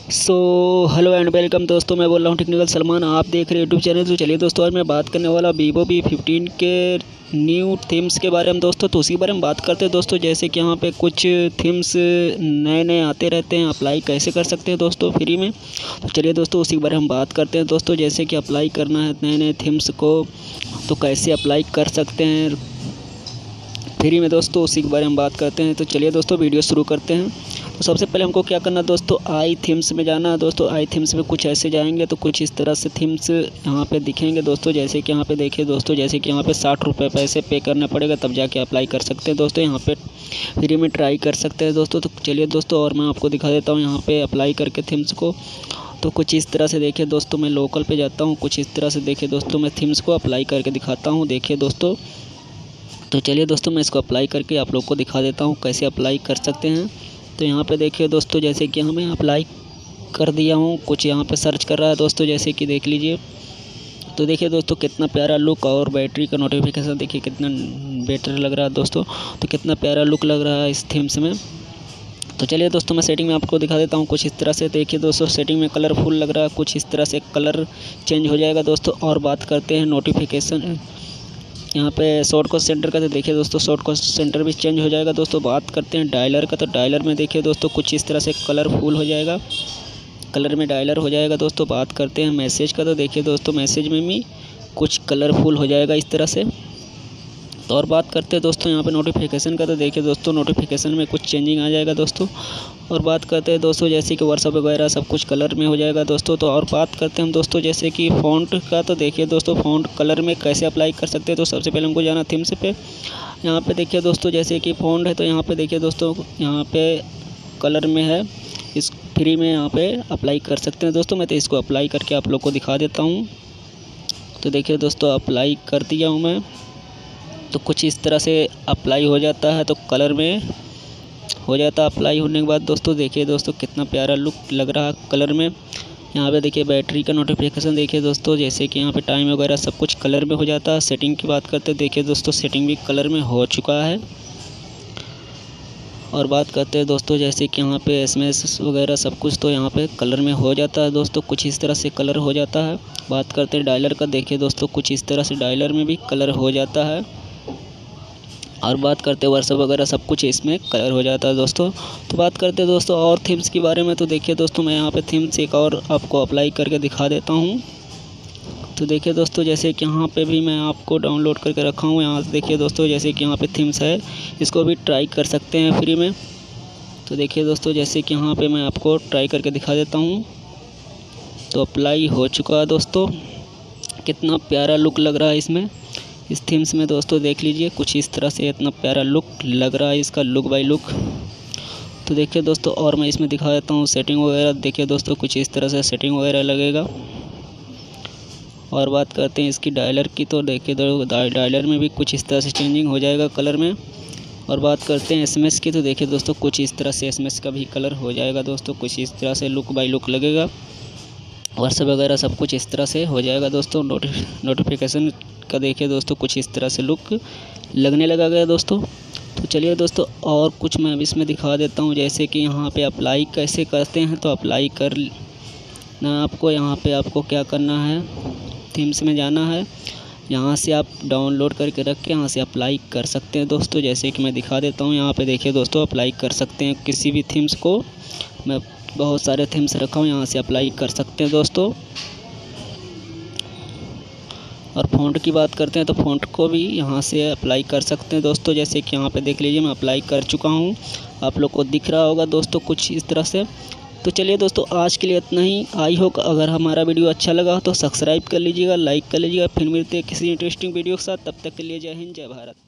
So hello and welcome दोस्तों, मैं बोल रहा हूँ टेक्निकल सलमान। आप देख रहे हैं यूट्यूब चैनल। तो चलिए दोस्तों, आज मैं बात करने वाला वीवो V15 के न्यू थीम्स के बारे में दोस्तों। तो उसी के बारे में बात करते हैं दोस्तों। जैसे कि यहाँ पे कुछ थीम्स नए नए आते रहते हैं, अप्लाई कैसे कर सकते हैं दोस्तों फ्री में। तो चलिए दोस्तों, उसी के बारे में हम बात करते हैं दोस्तों। जैसे कि अप्लाई करना है नए नए थीम्स को, तो कैसे अप्लाई कर सकते हैं फ्री में दोस्तों, उसी के बारे में बात करते हैं। तो चलिए दोस्तों, वीडियो शुरू करते हैं। तो सबसे पहले हमको क्या करना है दोस्तों, आई थीम्स में जाना है दोस्तों। आई थीम्स में कुछ ऐसे जाएंगे तो कुछ इस तरह से थीम्स यहाँ पे दिखेंगे दोस्तों। जैसे कि यहाँ पे देखिए दोस्तों, जैसे कि यहाँ पे 60 रुपये पैसे पे करना पड़ेगा, तब जाके अप्लाई कर सकते हैं दोस्तों। यहाँ पे फ्री में ट्राई कर सकते हैं दोस्तों। तो चलिए दोस्तों, और मैं आपको दिखा देता हूँ यहाँ पे अप्लाई करके थीम्स को। तो कुछ इस तरह से देखिए दोस्तों, मैं लोकल पे जाता हूँ। कुछ इस तरह से देखिए दोस्तों, मैं थीम्स को अप्लाई करके दिखाता हूँ। देखिए दोस्तों, तो चलिए दोस्तों, मैं इसको अप्लाई करके आप लोग को दिखा देता हूँ कैसे अप्लाई कर सकते हैं। तो यहाँ पे देखिए दोस्तों, जैसे कि हमें अप्लाई कर दिया हूँ। कुछ यहाँ पे सर्च कर रहा है दोस्तों, जैसे कि देख लीजिए। तो देखिए दोस्तों, कितना प्यारा लुक और बैटरी का नोटिफिकेशन देखिए कितना बेटर लग रहा है दोस्तों। तो कितना प्यारा लुक लग रहा है इस थीम्स में। तो चलिए दोस्तों, मैं सेटिंग में आपको दिखा देता हूँ। कुछ इस तरह से देखिए दोस्तों, सेटिंग में कलरफुल लग रहा है। कुछ इस तरह से कलर चेंज हो जाएगा दोस्तों। और बात करते हैं नोटिफिकेशन, यहाँ पे शॉर्ट कट सेंटर का। तो देखिए दोस्तों, शॉर्ट कट सेंटर भी चेंज हो जाएगा दोस्तों। बात करते हैं डायलर का। तो डायलर में देखिए दोस्तों, कुछ इस तरह से कलरफुल हो जाएगा, कलर में डायलर हो जाएगा दोस्तों। बात करते हैं मैसेज का। तो देखिए दोस्तों, मैसेज में भी कुछ कलरफुल हो जाएगा इस तरह से। तो और बात करते हैं दोस्तों यहाँ पे नोटिफिकेशन का। तो देखिए दोस्तों, नोटिफिकेशन में कुछ चेंजिंग आ जाएगा दोस्तों। और बात करते हैं दोस्तों, जैसे कि व्हाट्सएप वगैरह सब कुछ कलर में हो जाएगा दोस्तों। तो और बात करते हैं हम दोस्तों, जैसे कि फ़ॉन्ट का। तो देखिए दोस्तों, फ़ॉन्ट कलर में कैसे अप्लाई कर सकते हैं। तो सबसे पहले हमको जाना थीम्स पे। यहाँ पे देखिए दोस्तों, जैसे कि फ़ॉन्ट है, तो यहाँ पे देखिए दोस्तों, यहाँ पे कलर में है, इस फ्री में यहाँ पे अप्लाई कर सकते हैं दोस्तों। मैं तो इसको अप्लाई करके आप लोग को दिखा देता हूँ। तो देखिए दोस्तों, अप्लाई कर दिया हूँ मैं। तो कुछ इस तरह से अप्लाई हो जाता है, तो कलर में हो जाता है अप्लाई होने के बाद दोस्तों। देखिए दोस्तों, कितना प्यारा लुक लग रहा है कलर में। यहाँ पे देखिए बैटरी का नोटिफिकेशन देखिए दोस्तों, जैसे कि यहाँ पे टाइम वगैरह सब कुछ कलर में हो जाता है। सेटिंग की बात करते हैं, देखिए दोस्तों, सेटिंग भी कलर में हो चुका है। और बात करते हैं दोस्तों, जैसे कि यहाँ पे SMS वगैरह सब कुछ तो यहाँ पे कलर में हो जाता है दोस्तों। कुछ इस तरह से कलर हो जाता है। बात करते हैं डायलर का। देखिए दोस्तों, कुछ इस तरह से डायलर में भी कलर हो जाता है। और बात करते हैं व्हाट्सएप वगैरह सब कुछ इसमें कलर हो जाता है दोस्तों। तो बात करते हैं दोस्तों और थीम्स के बारे में। तो देखिए दोस्तों, मैं यहाँ पे थीम्स एक और आपको अप्लाई करके दिखा देता हूँ। तो देखिए दोस्तों, जैसे कि यहाँ पे भी मैं आपको डाउनलोड करके रखा हूँ। यहाँ देखिए दोस्तों, जैसे कि यहाँ पे थीम्स है, इसको भी ट्राई कर सकते हैं फ्री में। तो देखिए दोस्तों, जैसे कि यहाँ पे मैं आपको ट्राई करके दिखा देता हूँ। तो अप्लाई हो चुका है दोस्तों। कितना प्यारा लुक लग रहा है इसमें, इस थीम्स में दोस्तों। देख लीजिए, कुछ इस तरह से इतना प्यारा लुक लग रहा है इसका, लुक बाय लुक। तो देखिए दोस्तों, और मैं इसमें दिखा देता हूँ सेटिंग वगैरह। देखिए दोस्तों, कुछ इस तरह से सेटिंग वगैरह लगेगा। और बात करते हैं इसकी डायलर की। तो देखिए डायलर में भी कुछ इस तरह से चेंजिंग हो जाएगा कलर में। और बात करते हैं SMS की। तो देखिए दोस्तों, कुछ इस तरह से SMS का भी कलर हो जाएगा दोस्तों। कुछ इस तरह से लुक बाय लुक लगेगा। व्हाट्सएप वगैरह सब कुछ इस तरह से हो जाएगा दोस्तों। नोटिफिकेशन का देखिए दोस्तों, कुछ इस तरह से लुक लगने लगा गया दोस्तों। तो चलिए दोस्तों, और कुछ मैं अब इसमें दिखा देता हूँ। जैसे कि यहाँ पे अप्लाई कैसे करते हैं। तो अप्लाई करना आपको, यहाँ पे आपको क्या करना है, थीम्स में जाना है। यहाँ से आप डाउनलोड करके रख के यहाँ से अप्लाई कर सकते हैं दोस्तों। जैसे कि मैं दिखा देता हूँ, यहाँ पे देखिए दोस्तों, अप्लाई कर सकते हैं किसी भी थीम्स को। मैं बहुत सारे थीम्स रखा हूँ, यहाँ से अप्लाई कर सकते हैं दोस्तों। और फ़ॉन्ट की बात करते हैं, तो फ़ॉन्ट को भी यहाँ से अप्लाई कर सकते हैं दोस्तों। जैसे कि यहाँ पे देख लीजिए, मैं अप्लाई कर चुका हूँ। आप लोग को दिख रहा होगा दोस्तों कुछ इस तरह से। तो चलिए दोस्तों, आज के लिए इतना ही। आई होप अगर हमारा वीडियो अच्छा लगा तो सब्सक्राइब कर लीजिएगा, लाइक कर लीजिएगा। फिर मिलते हैं किसी इंटरेस्टिंग वीडियो के साथ। तब तक के लिए जय हिंद, जय भारत।